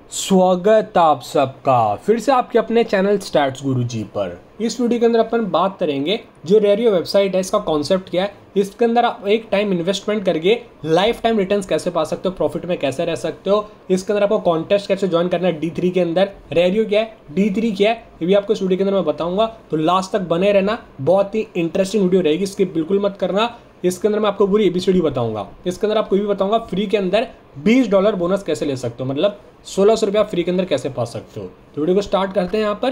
स्वागत आप सबका फिर से आपके अपने चैनल स्टैट्स गुरुजी पर। इस वीडियो के अंदर अपन बात करेंगे जो रेरियो वेबसाइट है, इसका कॉन्सेप्ट क्या है, इसके अंदर आप एक टाइम इन्वेस्टमेंट करके लाइफ टाइम रिटर्न्स कैसे पा सकते हो, प्रॉफिट में कैसे रह सकते हो, इसके अंदर आपको कॉन्टेस्ट कैसे ज्वाइन करना है, D3 के अंदर रेरियो क्या है, D3 क्या है, ये भी आपको इस वीडियो के अंदर मैं बताऊंगा। तो लास्ट तक बने रहना, बहुत ही इंटरेस्टिंग वीडियो रहेगी, स्किप बिल्कुल मत करना। इसके अंदर मैं आपको पूरी ABCD बताऊंगा। इसके अंदर आपको ये भी बताऊंगा फ्री के अंदर $20 बोनस कैसे ले सकते हो, मतलब 1600 रुपया फ्री के अंदर कैसे पा सकते हो। तो वीडियो को स्टार्ट करते हैं। यहाँ पर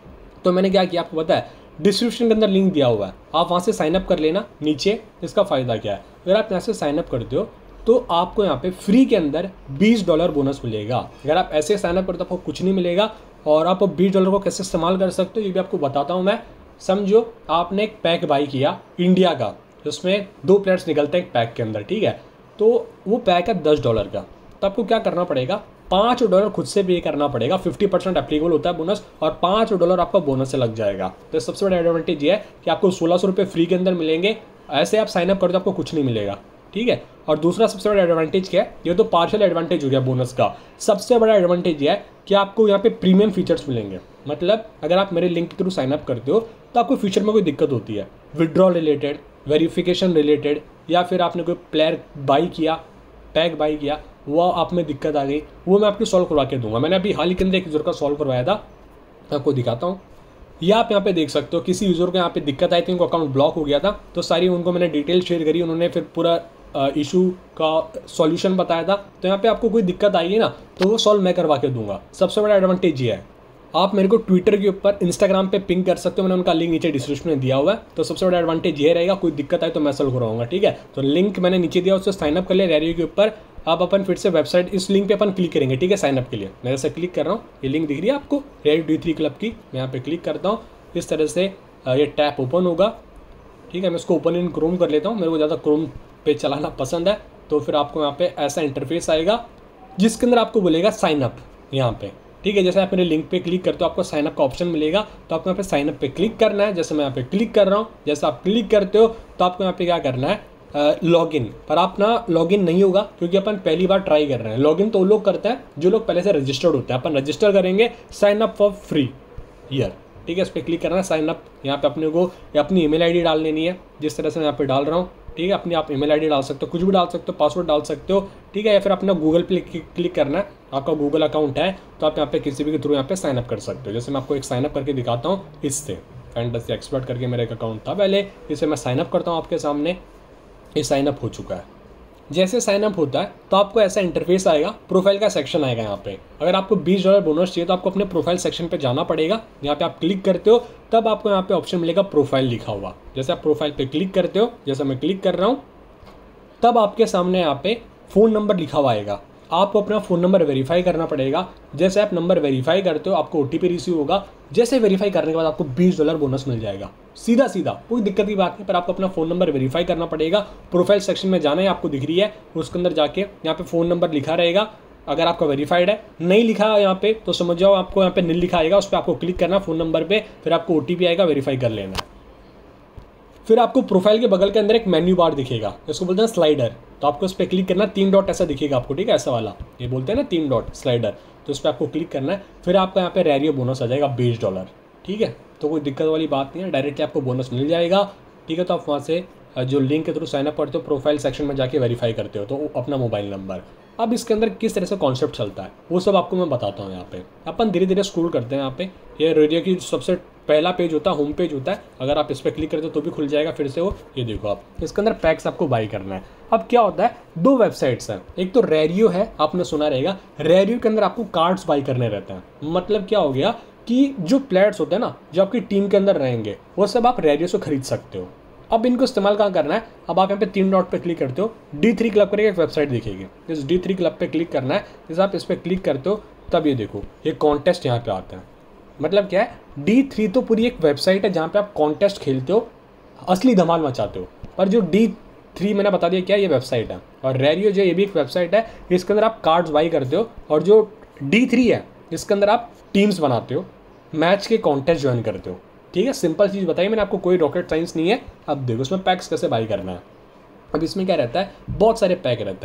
तो मैंने क्या किया आपको पता है, डिस्क्रिप्शन के अंदर लिंक दिया हुआ है, आप वहाँ से साइनअप कर लेना। नीचे इसका फ़ायदा क्या है, अगर आप यहाँ से साइनअप करते हो तो आपको यहाँ पे फ्री के अंदर $20 बोनस मिलेगा। अगर आप ऐसे साइनअप करते हो आपको कुछ नहीं मिलेगा। और आप $20 को कैसे इस्तेमाल कर सकते हो ये भी आपको बताता हूँ मैं। समझो आपने एक पैक बाई किया इंडिया का, उसमें 2 प्लेट्स निकलते हैं एक पैक के अंदर, ठीक है। तो वो पैक है $10 का, तो आपको क्या करना पड़ेगा, $5 खुद से पे करना पड़ेगा। 50% एप्लीकेबल होता है बोनस, और $5 आपका बोनस से लग जाएगा। तो सबसे बड़ा एडवांटेज ये है कि आपको 1600 रुपये फ्री के अंदर मिलेंगे। ऐसे आप साइनअप कर दो आपको कुछ नहीं मिलेगा, ठीक है। और दूसरा सबसे बड़ा एडवांटेज क्या है, ये तो पार्शियल एडवांटेज हो गया बोनस का। सबसे बड़ा एडवांटेज ये है कि आपको यहाँ पे प्रीमियम फीचर्स मिलेंगे। मतलब अगर आप मेरे लिंक के थ्रू साइनअप करते हो तो आपको फ्यूचर में कोई दिक्कत होती है, विड्रॉल रिलेटेड, वेरिफिकेशन रिलेटेड, या फिर आपने कोई प्लेयर बाई किया, पैक बाई किया, वो आप में दिक्कत आ गई, वो मैं आपको सॉल्व करवा के दूंगा। मैंने अभी हाल ही के अंदर एक यूज़र का सॉल्व करवाया था, आपको दिखाता हूँ। ये आप यहाँ पे देख सकते हो, किसी यूज़र को यहाँ पे दिक्कत आई थी, उनको अकाउंट ब्लॉक हो गया था, तो सारी उनको मैंने डिटेल शेयर करी, उन्होंने फिर पूरा इशू का सॉल्यूशन बताया था। तो यहाँ पे आपको कोई दिक्कत आई है ना, तो वो सॉल्व मैं करवा के दूंगा। सबसे बड़ा एडवांटेज ये है, आप मेरे को ट्विटर के ऊपर, इंस्टाग्राम पे पिंग कर सकते हो, मैंने उनका लिंक नीचे डिस्क्रिप्शन में दिया हुआ है। तो सबसे बड़ा एडवांटेज ये रहेगा, कोई दिक्कत आए तो मैं सॉल्व करवाऊंगा, ठीक है। तो लिंक मैंने नीचे दिया, उससे साइनअप कर लिया रेरियो के ऊपर। आप अपन फिर से वेबसाइट, इस लिंक पे अपन क्लिक करेंगे, ठीक है, साइनअप के लिए। मैं जैसे क्लिक कर रहा हूँ, ये लिंक दिख रही है आपको रेरियो D3 क्लब की, मैं यहाँ पे क्लिक करता हूँ। इस तरह से ये टैप ओपन होगा, ठीक है। मैं इसको ओपन इन क्रोम कर लेता हूँ, मेरे को ज़्यादा क्रोम पे चलाना पसंद है। तो फिर आपको यहाँ पे ऐसा इंटरफेस आएगा जिसके अंदर आपको बोलेगा साइनअप यहाँ पे, ठीक है। जैसे आप मेरे लिंक पे क्लिक करते हो आपको साइनअप का ऑप्शन मिलेगा, तो आपको यहाँ पे साइनअप पे क्लिक करना है। जैसे मैं यहाँ पे क्लिक कर रहा हूँ, जैसे आप क्लिक करते हो तो आपको यहाँ पे क्या करना है, लॉगिन। पर अपना लॉगिन नहीं होगा क्योंकि अपन पहली बार ट्राई कर रहे हैं। लॉगिन तो वो लोग करते हैं जो लोग पहले से रजिस्टर्ड होते हैं। अपन रजिस्टर करेंगे, sign up for free year, ठीक है। इस पर क्लिक करना है, साइन अप। यहाँ पे अपने को अपनी ईमेल आईडी डाल लेनी है, जिस तरह से मैं यहाँ पे डाल रहा हूँ, ठीक है। अपनी आप ईमेल आईडी डाल सकते हो, कुछ भी डाल सकते हो, पासवर्ड डाल सकते हो, ठीक है। या फिर अपना गूगल पे क्लिक करना है, आपका गूगल अकाउंट है तो आप यहाँ पे किसी भी के थ्रू यहाँ पे साइनअप कर सकते हो। जैसे मैं आपको एक साइनअप करके दिखाता हूँ, इससे फैंटेसी एक्सपर्ट करके मेरा एक अकाउंट था पहले, इसे मैं साइनअप करता हूँ आपके सामने। ये साइनअप हो चुका है। जैसे साइनअप होता है तो आपको ऐसा इंटरफेस आएगा, प्रोफाइल का सेक्शन आएगा। यहाँ पे अगर आपको $20 बोनस चाहिए तो आपको अपने प्रोफाइल सेक्शन पे जाना पड़ेगा। यहाँ पे आप क्लिक करते हो तब आपको यहाँ पे ऑप्शन मिलेगा प्रोफाइल लिखा हुआ। जैसे आप प्रोफाइल पे क्लिक करते हो, जैसे मैं क्लिक कर रहा हूँ, तब आपके सामने यहाँ पे फ़ोन नंबर लिखा हुआ आएगा। आपको अपना फ़ोन नंबर वेरीफाई करना पड़ेगा। जैसे आप नंबर वेरीफाई करते हो आपको OTP रिसीव होगा। जैसे वेरीफाई करने के बाद आपको $20 बोनस मिल जाएगा, सीधा सीधा, कोई दिक्कत की बात नहीं। पर आपको अपना फ़ोन नंबर वेरीफाई करना पड़ेगा। प्रोफाइल सेक्शन में जाना है, आपको दिख रही है, उसके अंदर जाके यहाँ पे फ़ोन नंबर लिखा रहेगा। अगर आपका वेरीफाइड है, नहीं लिखा है यहाँ पे तो समझ जाओ आपको यहाँ पे नील लिखा आएगा, उस पर आपको क्लिक करना फ़ोन नंबर पर, फिर आपको OTP आएगा, वेरीफाई कर लेना है। फिर आपको प्रोफाइल के बगल के अंदर एक मेन्यू बार दिखेगा, इसको बोलते हैं स्लाइडर। तो आपको उस पर क्लिक करना, 3 डॉट ऐसा दिखेगा आपको, ठीक है, ऐसा वाला, ये बोलते हैं ना 3 डॉट स्लाइडर। तो उस पर आपको क्लिक करना है, फिर आपका यहाँ पे रेरियो बोनस आ जाएगा $20, ठीक है। तो कोई दिक्कत वाली बात नहीं है, डायरेक्टली आपको बोनस मिल जाएगा, ठीक है। तो आप वहाँ से जो लिंक के थ्रू साइनअप करते हो, प्रोफाइल सेक्शन में जाके वेरीफाई करते हो तो अपना मोबाइल नंबर। अब इसके अंदर किस तरह से कॉन्सेप्ट चलता है वो सब आपको मैं बताता हूँ। यहाँ पे अपन धीरे धीरे स्क्रॉल करते हैं। यहाँ पे ये रेडियो की सबसे पहला पेज होता है, होम पेज होता है। अगर आप इस पर क्लिक करते हो तो भी खुल जाएगा फिर से वो, ये देखो आप, इसके अंदर पैक्स आपको बाई करना है। अब क्या होता है, 2 वेबसाइट्स हैं, एक तो रेरियो है, आपने सुना रहेगा। रेरियो के अंदर आपको कार्ड्स बाई करने रहते हैं। मतलब क्या हो गया कि जो प्लेयर्स होते हैं ना, जो आपकी टीम के अंदर रहेंगे, वो सब आप रेरियो से खरीद सकते हो। अब इनको इस्तेमाल कहाँ करना है, अब आप यहाँ पे 3 डॉट पे क्लिक करते हो, D3 क्लब करके एक वेबसाइट दिखेगी, इस D3 क्लब पे क्लिक करना है। जैसे आप इस पर क्लिक करते हो तब ये देखो ये कॉन्टेस्ट यहाँ पे आता है। मतलब क्या है, D3 तो पूरी एक वेबसाइट है जहाँ पे आप कॉन्टेस्ट खेलते हो, असली धमाल मचाते हो। पर जो D3 मैंने बता दिया क्या, ये वेबसाइट है। और रेरियो जो ये भी एक वेबसाइट है, इसके अंदर आप कार्ड्स बाई करते हो। और जो D3 है इसके अंदर आप टीम्स बनाते हो, मैच के कॉन्टेस्ट ज्वाइन करते हो, ठीक है। सिंपल चीज़ बताइए मैंने आपको, कोई रॉकेट साइंस नहीं है। अब देखो इसमें पैक्स कैसे बाई करना है। अब इसमें क्या रहता है, बहुत सारे पैक रहते हैं।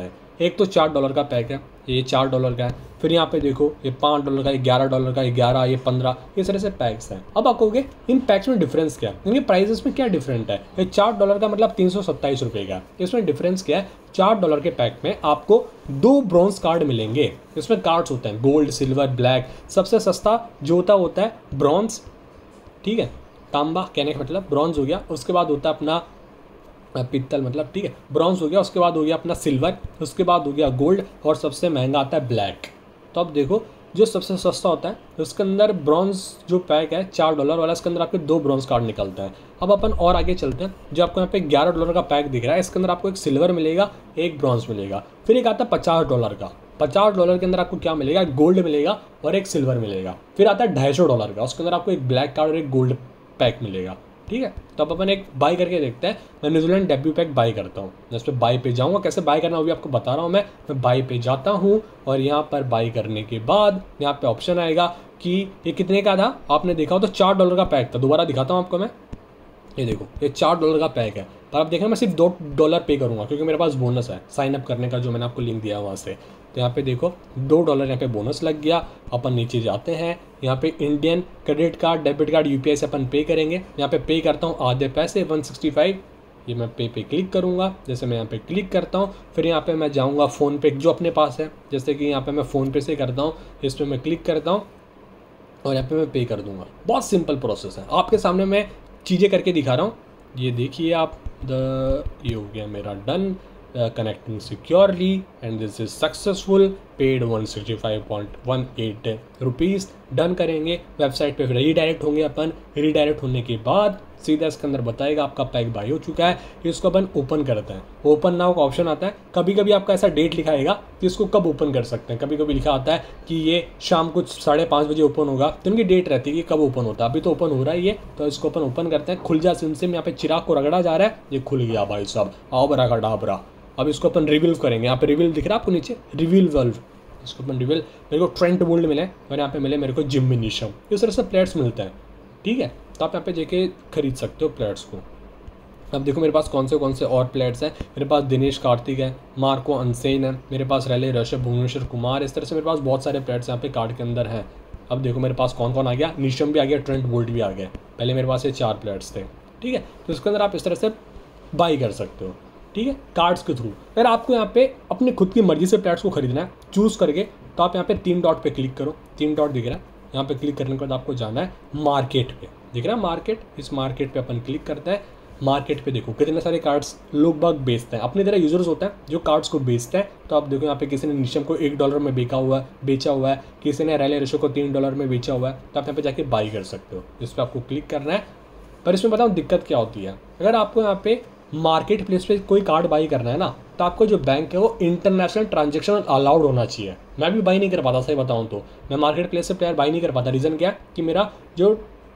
एक तो $4 का पैक है, ये $4 का है। फिर यहाँ पे देखो ये $5 का, ये $11 का, ये 11, ये 15, इस तरह से पैक्स हैं। अब आप कहोगे इन पैक्स में डिफरेंस क्या है, इनके प्राइसेस में क्या डिफरेंट है। ये $4 का मतलब 327 रुपये का, इसमें डिफरेंस क्या है। $4 के पैक में आपको 2 ब्रॉन्ज कार्ड मिलेंगे। इसमें कार्ड्स होते हैं गोल्ड, सिल्वर, ब्लैक। सबसे सस्ता जो होता है ब्रॉन्ज, ठीक है, तांबा कहने का मतलब ब्रॉन्ज हो गया। उसके बाद होता है अपना पित्तल, मतलब ठीक है, ब्रॉन्ज हो गया। उसके बाद हो गया अपना सिल्वर, उसके बाद हो गया गोल्ड, और सबसे महंगा आता है ब्लैक। तो अब देखो जो सबसे सस्ता होता है उसके अंदर ब्रॉन्ज जो पैक है $4 वाला, इसके अंदर आपके 2 ब्रॉन्ज कार्ड निकलते हैं। अब अपन और आगे चलते हैं। जो आपको यहाँ पे $11 का पैक दिख रहा है, इसके अंदर आपको एक सिल्वर मिलेगा, एक ब्रॉन्ज मिलेगा। फिर एक आता है $50 का, $50 के अंदर आपको क्या मिलेगा, गोल्ड मिलेगा और एक सिल्वर मिलेगा। फिर आता है $250 का, उसके अंदर आपको एक ब्लैक कार्ड और एक गोल्ड पैक मिलेगा, ठीक है। तो अब अपन एक बाई करके देखते हैं। मैं न्यूजीलैंड डेब्यू पैक बाई करता हूँ। मैं इस पर बाई पे जाऊँगा, कैसे बाई करना वो भी आपको बता रहा हूँ। मैं बाई पे जाता हूँ और यहाँ पर बाई करने के बाद यहाँ पे ऑप्शन आएगा कि ये कितने का था। आपने देखा हो तो $4 का पैक था। दोबारा दिखाता हूँ आपको मैं, ये देखो ये $4 का पैक है। पर आप देखना मैं सिर्फ $2 पे करूँगा क्योंकि मेरे पास बोनस है साइन अप करने का, जो मैंने आपको लिंक दिया है वहाँ से। तो यहाँ पे देखो $2 यहाँ पे बोनस लग गया। अपन नीचे जाते हैं, यहाँ पे Indian credit card, debit card, UPI से अपन पे करेंगे। यहाँ पे पे करता हूँ आधे पैसे 165, ये मैं पे क्लिक करूँगा। जैसे मैं यहाँ पे क्लिक करता हूँ, फिर यहाँ पे मैं जाऊँगा फ़ोनपे जो अपने पास है। जैसे कि यहाँ पे मैं फ़ोनपे से करता हूँ, इस पर मैं क्लिक करता हूँ और यहाँ पे मैं पे कर दूँगा। बहुत सिंपल प्रोसेस है, आपके सामने मैं चीज़ें करके दिखा रहा हूँ। ये देखिए आप, ये हो गया मेरा done, connecting securely and this is successful, paid 165.18 rupees. Done करेंगे, वेबसाइट पे फिर रीडायरेक्ट होंगे अपन। रीडायरेक्ट होने के बाद सीधा इसके अंदर बताएगा आपका पैक बाई हो चुका है। इसको अपन ओपन करते हैं। ओपन नाउ का ऑप्शन आता है। कभी कभी आपका ऐसा डेट लिखाएगा कि इसको कब ओपन कर सकते हैं। कभी कभी लिखा आता है कि ये शाम को 5:30 बजे ओपन होगा, तो उनकी डेट रहती है कि कब ओपन होता है। अभी तो ओपन हो रहा है ये, तो इसको अपन ओपन करते हैं। खुल जा सिम यहाँ पे चिराग को रगड़ा जा रहा है, ये खुल गया भाई साहब, आओ बरा का डाबरा। अब इसको अपन रिवील करेंगे। यहाँ पे रिवील दिख रहा है आपको नीचे, रिवील वल्व। इसको अपन रिवील, मेरे को ट्रेंट बोल्ट मिले और यहाँ पे मिले मेरे को जिम मिनीशम। इस तरह से प्लेट्स मिलते हैं, ठीक है। तो आप यहाँ पे जाके खरीद सकते हो प्लेट्स को। अब देखो मेरे पास कौन से और प्लेट्स हैं। मेरे पास दिनेश कार्तिक है, मार्को अनसेन है, मेरे पास रैले ऋषभ, भुवनेश्वर कुमार। इस तरह से मेरे पास बहुत सारे प्लेट्स यहाँ पे कार्ड के अंदर हैं। अब देखो मेरे पास कौन आ गया, निशम भी आ गया, ट्रेंट बोल्ट भी आ गया। पहले मेरे पास ये 4 प्लेट्स थे, ठीक है। तो इसके अंदर आप इस तरह से बाई कर सकते हो, ठीक है, कार्ड्स के थ्रू। अगर आपको यहाँ पे अपनी खुद की मर्जी से प्लेट्स को खरीदना है चूज़ करके, तो आप यहाँ पे 3 डॉट पे क्लिक करो। 3 डॉट दिख रहा है, यहाँ पे क्लिक करने के बाद आपको जाना है मार्केट पे। दिख रहा है मार्केट, इस मार्केट पे अपन क्लिक करते हैं। मार्केट पे देखो कितने सारे कार्ड्स लोग बाग बेचते हैं। अपनी तरह यूजर्स होते हैं जो कार्ड्स को बेचते हैं। तो आप देखो यहाँ पे किसी ने निशम को $1 में बेचा हुआ है, किसी ने रैले ऋषभ को $3 में बेचा हुआ है। तो आप यहाँ पे जाके बाई कर सकते हो। इस पर आपको क्लिक करना है। पर इसमें बताऊँ दिक्कत क्या होती है, अगर आपको यहाँ पे मार्केट प्लेस पे कोई कार्ड बाई करना है ना, तो आपको जो बैंक है वो इंटरनेशनल ट्रांजैक्शन अलाउड होना चाहिए। मैं भी बाई नहीं कर पाता, सही बताऊं तो मैं मार्केट प्लेस से प्लेयर बाई नहीं कर पाता। रीज़न क्या है कि मेरा जो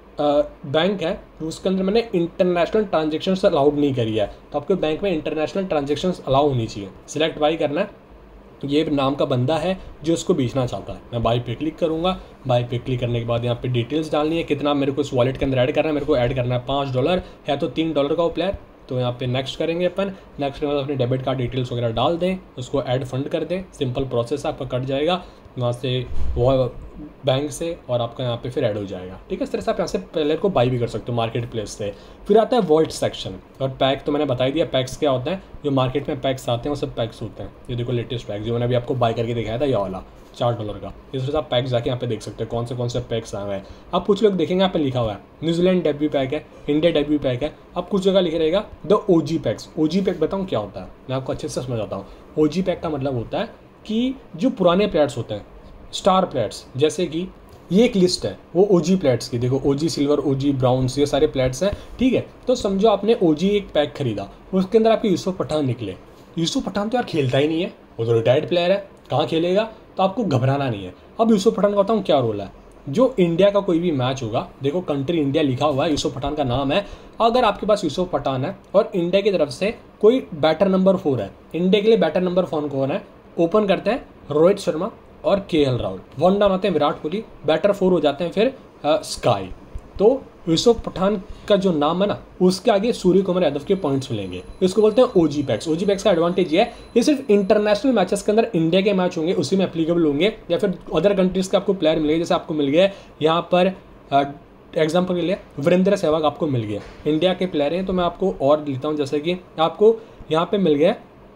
बैंक है उसके अंदर मैंने इंटरनेशनल ट्रांजेक्शन्स अलाउड नहीं करी है। तो आपके बैंक में इंटरनेशनल ट्रांजेक्शन्स अलाउ होनी चाहिए। सिलेक्ट बाई करना है, ये नाम का बंदा है जो इसको बेचना चाहता है। मैं बाई पे क्लिक करूंगा। बाई पे क्लिक करने के बाद यहाँ पे डिटेल्स डालनी है, कितना मेरे को इस वॉलेट के अंदर ऐड करना है। मेरे को ऐड करना है $5 है, तो $3 का वो प्लेयर। तो यहाँ पे नेक्स्ट करेंगे अपन। नेक्स्ट के बाद अपनी डेबिट कार्ड डिटेल्स वगैरह डाल दें, उसको ऐड फंड कर दें। सिंपल प्रोसेस है, आपका कट जाएगा वहाँ से वो बैंक से और आपका यहाँ पे फिर ऐड हो जाएगा, ठीक है। इस तरह से आप यहाँ से प्लेयर को बाई भी कर सकते हो मार्केट प्लेस से। फिर आता है वॉल्ट सेक्शन और पैक। तो मैंने बता ही दिया पैक्स क्या होते हैं। जो मार्केट में पैक्स आते हैं वो सब पैक्स होते हैं। ये देखो लेटेस्ट पैक जो मैंने अभी आपको बाई करके दिखाया था, ये वाला $4 का। इस तरह से आप पैक जाके यहाँ पे देख सकते हैं कौन से पैक्स आए हुए हैं। आप कुछ लोग देखेंगे यहाँ पे लिखा हुआ है न्यूजीलैंड डेब्यू पैक है, इंडिया डेब्यू पैक है। अब कुछ जगह लिखे रहेगा the OG packs. OG pack बताऊँ क्या होता है, मैं आपको अच्छे से समझाता हूँ। OG पैक का मतलब होता है कि जो पुराने प्लेयर्स होते हैं, स्टार प्लेयर्स, जैसे कि ये एक लिस्ट है वो OG प्लेट्स की। देखो OG सिल्वर, OG ब्राउन्स, ये सारे प्लेट्स हैं, ठीक है। तो समझो आपने OG एक पैक खरीदा, उसके अंदर आपके यूसुफ पठान निकले। यूसुफ पठान तो यार खेलता ही नहीं है, वो तो रिटायर्ड प्लेयर है, कहाँ खेलेगा। तो आपको घबराना नहीं है। अब यूसुफ पठान का बताऊँ क्या रोल है। जो इंडिया का कोई भी मैच होगा, देखो कंट्री इंडिया लिखा हुआ है, यूसुफ पठान का नाम है। अगर आपके पास यूसुफ पठान है और इंडिया की तरफ से कोई बैटर नंबर 4 है, इंडिया के लिए बैटर नंबर 4 कौन है, ओपन करते हैं रोहित शर्मा और KL राहुल। 1 डाउन आते हैं विराट कोहली, बैटर 4 हो जाते हैं फिर स्काई। तो यूसुफ पठान का जो नाम है ना, उसके आगे सूर्य कुमार यादव के पॉइंट्स मिलेंगे। इसको बोलते हैं ओजी पैक्स। ओजी पैक्स का एडवांटेज ये है, ये सिर्फ इंटरनेशनल मैचेस के अंदर इंडिया के मैच होंगे उसी में एप्लीकेबल होंगे, या फिर अदर कंट्रीज के आपको प्लेयर मिलेंगे। जैसे आपको मिल गया यहाँ पर एग्जाम्पल के लिए वीरेंद्र सहवाग आपको मिल गया, इंडिया के प्लेयर हैं। तो मैं आपको और लेता हूँ, जैसे कि आपको यहाँ पे मिल गया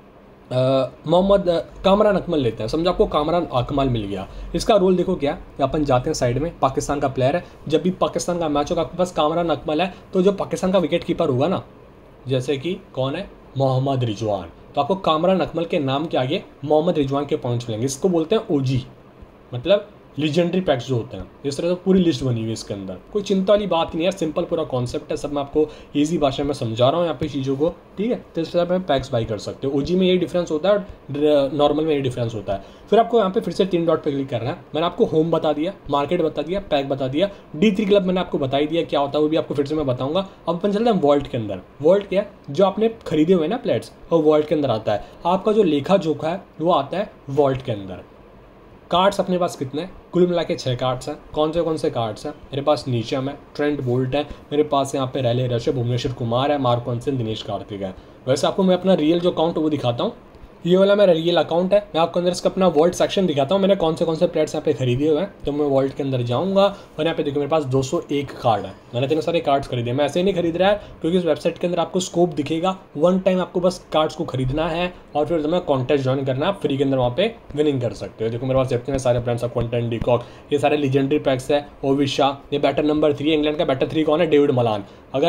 मोहम्मद कामरान अकमल लेते हैं। समझो आपको कामरान अकमल मिल गया। इसका रोल देखो क्या, अपन जाते हैं साइड में, पाकिस्तान का प्लेयर है। जब भी पाकिस्तान का मैच होगा आपके पास कामरान अकमल है, तो जो पाकिस्तान का विकेट कीपर होगा ना, जैसे कि कौन है, मोहम्मद रिजवान, तो आपको कामरान अकमल के नाम के आगे मोहम्मद रिजवान के पॉइंट्स मिलेंगे। इसको बोलते हैं ओजी, मतलब लीजेंडरी पैक्स जो होते हैं। इस तरह से पूरी लिस्ट बनी हुई है इसके अंदर, कोई चिंता वाली बात नहीं है, सिंपल पूरा कॉन्सेप्ट है। सब मैं आपको इजी भाषा में समझा रहा हूँ यहाँ पे चीज़ों को, ठीक है। तो इस तरह में पैक्स बाई कर सकते हो। ओजी में यही डिफरेंस होता है और नॉर्मल में यही डिफरेंस होता है। फिर आपको यहाँ पे फिर से 3 डॉट पे क्लिक करना है। मैंने आपको होम बता दिया, मार्केट बता दिया, पैक बता दिया, D3 क्लब मैंने आपको बता ही दिया क्या होता है, वो भी आपको फिर से मैं बताऊंगा। अब अपन चलते हैं वॉल्ट के अंदर। वॉल्ट क्या है, जो आपने खरीदे हुए ना प्लेट्स, वो वॉल्ट के अंदर आता है। आपका जो लेखा जोखा है वो आता है वॉल्ट के अंदर। कार्ड्स अपने पास कितने हैं, कुल मिला के 6 कार्ड्स हैं। कौन से कार्ड्स हैं, मेरे पास नीशम है, ट्रेंट बोल्ट है, मेरे पास यहाँ पे रैले रश है, भुवनेश्वर कुमार है, मार्क वनसन, दिनेश कार्तिक है। वैसे आपको मैं अपना रियल जो अकाउंट है वो दिखाता हूँ। ये वाला मेरा रियल अकाउंट है। मैं आपको अंदर इसका अपना वॉल्ट सेक्शन दिखाता हूँ, मैंने कौन से प्लेट्स यहाँ पे खरीदे हुए हैं। तो मैं वॉल्ट के अंदर जाऊँगा और यहाँ पे देखो मेरे पास 201 कार्ड है। मैंने इतने सारे कार्ड्स खरीदे। मैं ऐसे ही नहीं खरीद रहा है, क्योंकि इस वेबसाइट के अंदर आपको स्कोप दिखेगा। वन टाइम आपको बस कार्ड्स को खरीदना है और फिर तुम्हें कॉन्टेस्ट ज्वाइन करना है, फ्री के अंदर वहाँ पे विनिंग कर सकते हो। देखो मेरे पास इतने सारे ब्रांड्स ऑफ कंटेंट, डिकॉक, ये सारे लीजेंडरी पैक्स है। ओविशा, ये बैटर नंबर 3, इंग्लैंड का बैटर 3 कौन है, डेविड मलान।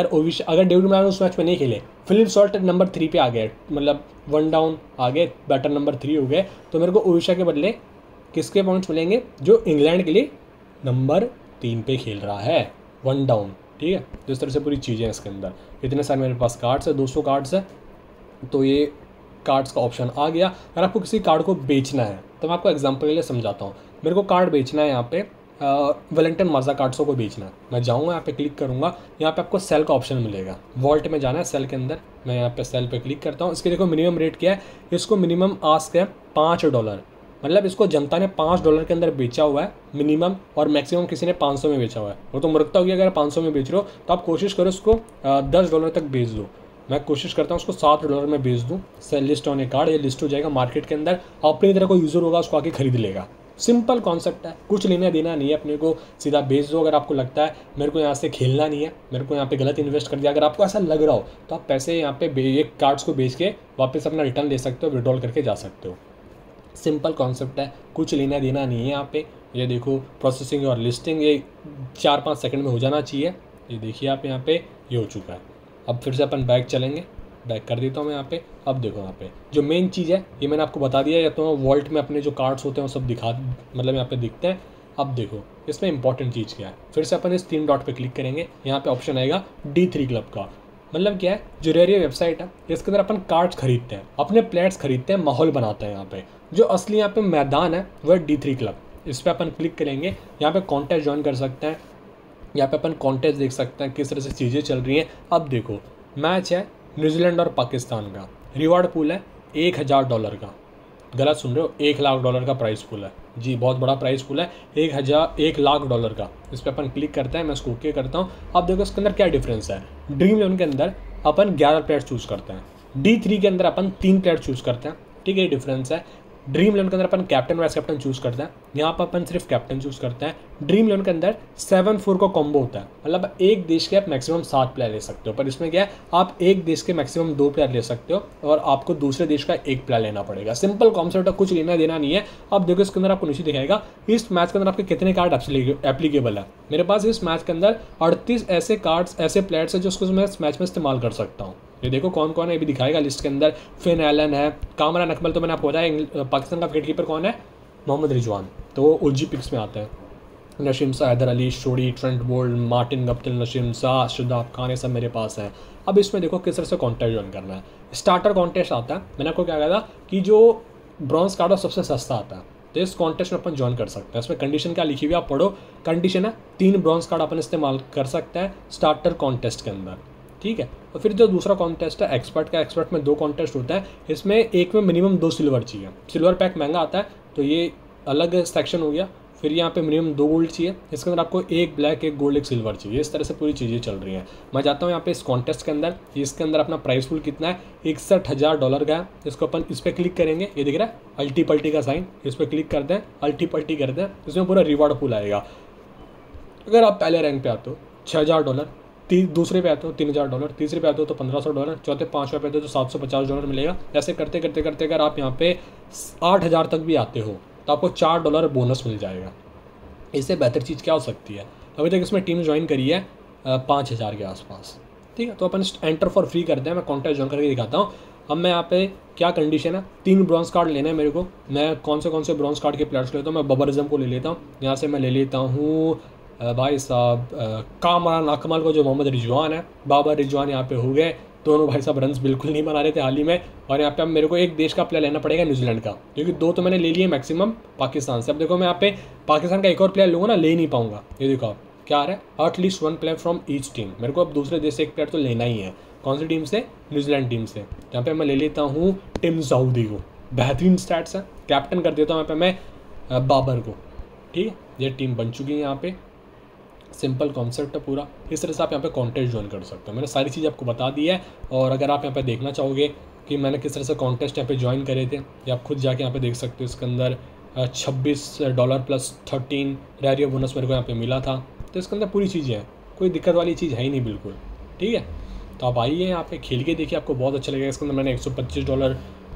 अगर डेविड मलान उस मैच में नहीं खेले, फिलिप सॉल्ट नंबर 3 पे आ गए, मतलब 1 डाउन आ गए, बैटर नंबर 3 हो गए, तो मेरे को ओविशा के बदले किसके पॉइंट्स मिलेंगे, जो इंग्लैंड के लिए नंबर 3 पे खेल रहा है, 1 डाउन, ठीक है। तो इस तरह से पूरी चीज़ें हैं इसके अंदर। इतने सारे मेरे पास कार्ड्स है, 200 कार्ड्स है। तो ये कार्ड्स का ऑप्शन आ गया। अगर आपको किसी कार्ड को बेचना है तो मैं आपको एग्जांपल के लिए समझाता हूँ। मेरे को कार्ड बेचना है, यहाँ पे वेलिंगटन माजा कार्ड्सों को बेचना है। मैं जाऊँगा यहाँ पे क्लिक करूँगा, यहाँ पे आपको सेल का ऑप्शन मिलेगा। वॉल्ट में जाना है, सेल के अंदर मैं यहाँ पे सेल पे क्लिक करता हूँ। इसके देखो मिनिमम रेट क्या है, इसको मिनिमम आस्क है $5, मतलब इसको जनता ने $5 के अंदर बेचा हुआ है मिनिमम, और मैक्सिमम किसी ने 500 में बेचा हुआ है। वो तो मूर्खता होगी, अगर 500 में बेच रहे हो तो आप कोशिश करो इसको $10 तक बेच दो। मैं कोशिश करता हूँ उसको $7 में बेच दूँ। Sell list on a card, ये लिस्ट हो जाएगा मार्केट के अंदर, अपनी तरह कोई यूज़र होगा उसको आके खरीद लेगा। सिंपल कॉन्सेप्ट है, कुछ लेना देना नहीं है अपने को, सीधा बेच दो। अगर आपको लगता है मेरे को यहाँ से खेलना नहीं है, मेरे को यहाँ पे गलत इन्वेस्ट कर दिया, अगर आपको ऐसा लग रहा हो तो आप पैसे यहाँ पे ये कार्ड्स को बेच के वापस अपना रिटर्न ले सकते हो, विड्रॉल करके जा सकते हो। सिंपल कॉन्सेप्ट है, कुछ लेना देना नहीं है यहाँ पे। ये देखो प्रोसेसिंग और लिस्टिंग, ये 4-5 सेकंड में हो जाना चाहिए। ये देखिए आप यहाँ पे ये हो चुका है। अब फिर से अपन बैक चलेंगे, बैक कर देता हूँ मैं यहाँ पे। अब देखो यहाँ पे जो मेन चीज़ है ये मैंने आपको बता दिया, या तो वॉल्ट में अपने जो कार्ड्स होते हैं वो सब मतलब यहाँ पे दिखते हैं। अब देखो इसमें इंपॉर्टेंट चीज़ क्या है, फिर से अपन इस 3 डॉट पे क्लिक करेंगे, यहाँ पे ऑप्शन आएगा D3 क्लब का। मतलब क्या है, जो रेरियो वेबसाइट है इसके अंदर अपन कार्ड्स खरीदते हैं, अपने प्लेयर्स खरीदते हैं, माहौल बनाते हैं। यहाँ पे जो असली यहाँ पे मैदान है वह D3 क्लब। इस पर अपन क्लिक करेंगे, यहाँ पे कॉन्टेस्ट ज्वाइन कर सकते हैं, यहाँ पे अपन कॉन्टेस्ट देख सकते हैं किस तरह से चीज़ें चल रही हैं। अब देखो मैच है न्यूजीलैंड और पाकिस्तान का, रिवार्ड पूल है $1000 का। गलत सुन रहे हो, $1,00,000 का प्राइस पूल है जी, बहुत बड़ा प्राइस पूल है, $1,00,000 का। इस पर अपन क्लिक करते हैं, मैं इसको ओके करता हूँ। अब देखो इसके अंदर क्या डिफरेंस है। ड्रीम इलेवन के अंदर अपन 11 प्लेयर चूज़ करते हैं, D3 के अंदर अपन 3 प्लेयर चूज़ करते हैं, ठीक है, ये डिफरेंस है। ड्रीम इलेवन के अंदर अपन कैप्टन वाइस कैप्टन चूज़ करते हैं, यहाँ पर अपन सिर्फ कैप्टन चूज़ करते हैं। ड्रीम इलेवन के अंदर 7-4 का कॉम्बो होता है, मतलब एक देश के आप मैक्सिमम 7 प्लेयर ले सकते हो, पर इसमें क्या है, आप एक देश के मैक्सिमम 2 प्लेयर ले सकते हो और आपको दूसरे देश का 1 प्लेयर लेना पड़ेगा। सिंपल कॉन्सेप्ट है, कुछ लेना देना नहीं है। अब देखो इसके अंदर आपको नीचे दिखाएगा इस मैच के अंदर आपके कितने कार्ड एप्लीकेबल है। मेरे पास इस मैच के अंदर 38 ऐसे कार्ड्स, ऐसे प्लेयर्स है जो उसको मैं इस मैच में इस्तेमाल कर सकता हूँ। ये देखो कौन कौन है, ये भी दिखाएगा लिस्ट के अंदर। फिन एलन है, कामरान अकमल, तो मैंने आपको बताया। पाकिस्तान का विकेट कीपर कौन है, मोहम्मद रिजवान, तो वो ओजी पिक्स में आते हैं। Naseem Shah, Haider Ali, Sodhi, Trent Boult, Martin Guptill, Naseem Shah, Shadab Khan, ये सब मेरे पास हैं। अब इसमें देखो किस तरह से कॉन्टेस्ट ज्वाइन करना है। स्टार्टर कॉन्टेस्ट आता है, मैंने आपको क्या कहा था कि जो ब्रॉन्ज कार्ड सबसे सस्ता आता है, तो इस कॉन्टेस्ट में अपन ज्वाइन कर सकते हैं। इसमें कंडीशन क्या लिखी हुई आप पढ़ो। कंडीशन है 3 ब्रॉन्ज कार्ड अपन इस्तेमाल कर सकते हैं स्टार्टर कॉन्टेस्ट के अंदर, ठीक है। और फिर जो दूसरा कॉन्टेस्ट है एक्सपर्ट का, एक्सपर्ट में 2 कॉन्टेस्ट होता है, इसमें एक में मिनिमम 2 सिल्वर चाहिए। सिल्वर पैक महंगा आता है तो ये अलग सेक्शन हो गया। फिर यहाँ पे मिनिमम 2 गोल्ड चाहिए, इसके अंदर आपको 1 ब्लैक 1 गोल्ड 1 सिल्वर चाहिए। इस तरह से पूरी चीज़ें चल रही हैं। मैं जाता हूँ यहाँ पे इस कॉन्टेस्ट के अंदर। इसके अंदर अपना प्राइस पूल कितना है, $61,000 का है। इसको अपन इस पर क्लिक करेंगे, ये दिख रहा है अल्टी पल्टी का साइन, इस पर क्लिक करते हैं, अल्टी पल्टी करते हैं, इसमें पूरा रिवॉर्ड पूल आएगा। अगर आप पहले रैंक पे आते हो $6,000, दूसरे पे आते हो $3,000, तीसरे पे आते हो तो $1,500, चौथे 5वें पे आते हो तो $750 मिलेगा। ऐसे करते करते करते अगर आप यहाँ पे 8,000 तक भी आते हो तो आपको $4 बोनस मिल जाएगा। इससे बेहतर चीज़ क्या हो सकती है। अभी तक इसमें टीम ज्वाइन करी है 5,000 के आसपास, ठीक है। तो अपन एंटर फॉर फ्री करते हैं। मैं कॉन्टेस्ट ज्वाइन करके दिखाता हूँ। अब मैं यहाँ पे क्या कंडीशन है, 3 ब्रॉन्ज कार्ड लेने हैं मेरे को। मैं कौन से ब्रॉन्ज कार्ड के प्लेयर्स लेता हूँ, मैं बबरिज्म को ले लेता हूँ। यहाँ से मैं ले लेता हूँ भाई साहब कामरान अकमल को, जो मोहम्मद रिजवान है, बाबर रिजवान यहाँ पे हो गए। दोनों भाई साहब रन्स बिल्कुल नहीं बना रहे थे हाल ही में। और यहाँ पे अब मेरे को एक देश का प्लेयर लेना पड़ेगा, न्यूजीलैंड का, क्योंकि 2 तो मैंने ले लिए मैक्सिमम पाकिस्तान से। अब देखो मैं यहाँ पे पाकिस्तान का एक और प्लेयर लूँगा ना, ले ही नहीं पाऊंगा। ये देखो आप क्या आ रहा है, at least 1 player from each team. मेरे को अब दूसरे देश से एक प्लेयर तो लेना ही है। कौन सी टीम से, न्यूजीलैंड टीम से। यहाँ पे मैं ले लेता हूँ टिम साउदी को, बेहतरीन स्टैट्स है। कैप्टन कर देता हूँ यहाँ पे मैं बाबर को, ठीक है। ये टीम बन चुकी है यहाँ पे, सिंपल कॉन्सेप्ट है पूरा। इस तरह से आप यहाँ पे कॉन्टेस्ट ज्वाइन कर सकते हो। मैंने सारी चीज़ आपको बता दी है। और अगर आप यहाँ पे देखना चाहोगे कि मैंने किस तरह से कॉन्टेस्ट यहाँ पे ज्वाइन करे थे, या आप खुद जाके यहाँ पे देख सकते हो। इसके अंदर $26 + 13 रेरियो बोनस मेरे को यहाँ पे मिला था। तो इसके अंदर पूरी चीज़ें हैं, कोई दिक्कत वाली चीज़ है ही नहीं बिल्कुल, ठीक है। तो आप आइए यहाँ पे खेल के देखिए, आपको बहुत अच्छा लगेगा। इसके अंदर मैंने $125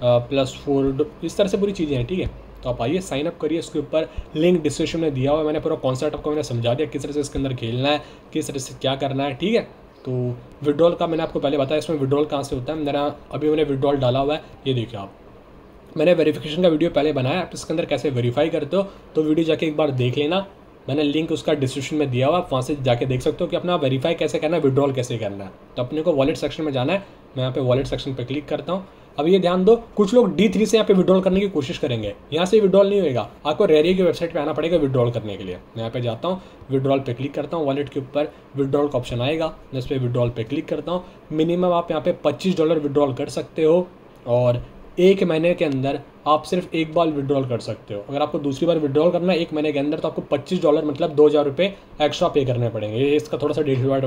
+ 4 इस तरह से पूरी चीज़ें हैं, ठीक है। तो आप आइए साइन अप करिए। इसके ऊपर लिंक डिस्क्रिप्शन में दिया हुआ है। मैंने पूरा कॉन्सेप्ट आपको मैंने समझा दिया, किस तरह से इसके अंदर खेलना है, किस तरह से क्या करना है, ठीक है। तो विड्रॉल का मैंने आपको पहले बताया, इसमें विड्रॉल कहाँ से होता है। मेरा अभी मैंने विड्रॉल डाला हुआ है, ये देखिए आप। मैंने वेरिफिकेशन का वीडियो पहले बनाया, आप इसके अंदर कैसे वेरीफाई करते हो तो वीडियो जाके एक बार देख लेना। मैंने लिंक उसका डिस्क्रिप्शन में दिया हुआ, आप वहाँ से जाके देख सकते हो कि अपना वेरीफाई कैसे करना है, विड्रॉल कैसे करना है। तो अपने को वॉलेट सेक्शन में जाना है। मैं यहाँ पे वॉलेट सेक्शन पे क्लिक करता हूँ। अब ये ध्यान दो, कुछ लोग D3 से यहाँ पे विड्रॉल करने की कोशिश करेंगे, यहाँ से विड्रॉल नहीं होगा। आपको रेरियो की वेबसाइट पे आना पड़ेगा विड्रॉल करने के लिए। मैं यहाँ पे जाता हूँ, विड्रॉल पे क्लिक करता हूँ। वॉलेट के ऊपर विड्रॉल का ऑप्शन आएगा, मैं इस पर विड्रॉल पे क्लिक करता हूँ। मिनिमम आप यहाँ पे $25 विड्रॉल कर सकते हो, और 1 महीने के अंदर आप सिर्फ 1 बार विड्रॉल कर सकते हो। अगर आपको दूसरी बार विड्रॉल करना है 1 महीने के अंदर, तो आपको $25 मतलब $2,000 एक्स्ट्रा पे करने पड़ेंगे। ये इसका थोड़ा सा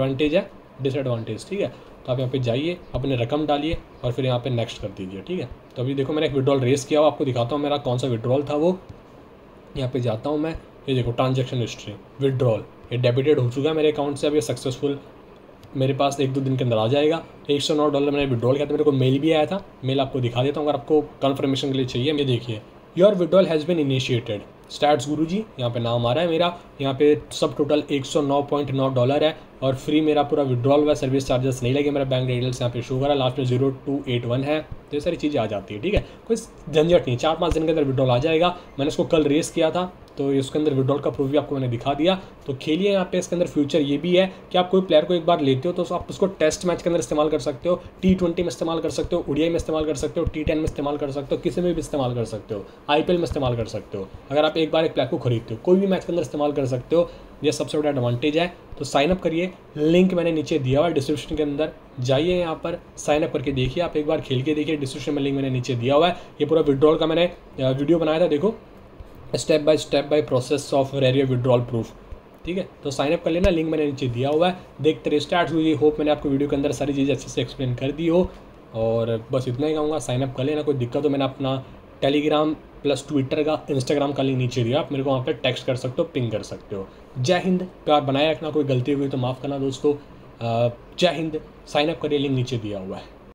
डिसएडवांटेज, ठीक है। तो आप यहाँ पे जाइए, अपने रकम डालिए और फिर यहाँ पे नेक्स्ट कर दीजिए, ठीक है। तो अभी देखो मैंने एक विड्रॉल रेस किया हुआ, आपको दिखाता हूँ मेरा कौन सा विड्रॉल था वो। यहाँ पे जाता हूँ मैं, ये देखो ट्रांजेक्शन हिस्ट्री, विड्रॉल ये डेबिटेड हो चुका है मेरे अकाउंट से। अब ये सक्सेसफुल मेरे पास 1-2 दिन के अंदर आ जाएगा। $109 मैंने विड्रॉल किया था, मेरे को मेल भी आया था। मेल आपको दिखा देता हूँ अगर आपको कन्फर्मेशन के लिए चाहिए। ये देखिए, your withdrawal has been initiated, stats Guruji, यहाँ पे नाम आ रहा है मेरा। यहाँ पे सब टोटल $109.9 है, और फ्री मेरा पूरा विड्रॉल हुआ, सर्विस चार्जेस नहीं लगे। मेरा बैंक डिटेल्स यहाँ पे शो करा, लास्ट में 0281 है। तो ये सारी चीज़ें आ जाती है, ठीक है। कोई झंझट नहीं, 4-5 दिन के अंदर विड्रॉल आ जाएगा। मैंने इसको कल रेस किया था, तो इसके अंदर विड्रॉल का प्रूफ भी आपको मैंने दिखा दिया। तो खेलिए यहाँ पे। इसके अंदर फ्यूचर ये भी है कि आप कोई प्लेयर को एक बार लेते हो तो आप उसको टेस्ट मैच के अंदर इस्तेमाल कर सकते हो, T20 में इस्तेमाल कर सकते हो, ODI में इस्तेमाल कर सकते हो, T10 में इस्तेमाल कर सकते हो, किसी में भी इस्तेमाल कर सकते हो, IPL में इस्तेमाल कर सकते हो। अगर आप एक बार एक प्लेयर को खरीदते हो, कोई भी मैच के अंदर इस्तेमाल कर सकते हो। यह सबसे बड़ा एडवांटेज है। तो साइन अप करिए, लिंक मैंने नीचे दिया हुआ है डिस्क्रिप्शन के अंदर, जाइए यहाँ पर साइन अप करके देखिए। आप एक बार खेल के देखिए, डिस्क्रिप्शन में लिंक मैंने नीचे दिया हुआ है। ये पूरा विड्रॉल का मैंने वीडियो बनाया था, देखो step by process of Rario withdrawal proof, ठीक है। तो साइन अप कर लेना, लिंक मैंने नीचे दिया हुआ है। देखते रहिए स्टार्ट हुई। होप मैंने आपको वीडियो के अंदर सारी चीज़ें अच्छे से एक्सप्लेन कर दी हो। और बस इतना ही कहूँगा, साइन अप कर लेना। कोई दिक्कत हो, मैंने अपना टेलीग्राम प्लस ट्विटर का, इंस्टाग्राम का लिंक नीचे दिया, आप मेरे को वहाँ पर टेक्स्ट कर सकते हो, पिंग कर सकते हो। जय हिंद, प्यार बनाए रखना। कोई गलती हुई तो माफ़ करना दोस्तों। जय हिंद। साइन अप करिए, लिंक नीचे दिया हुआ है।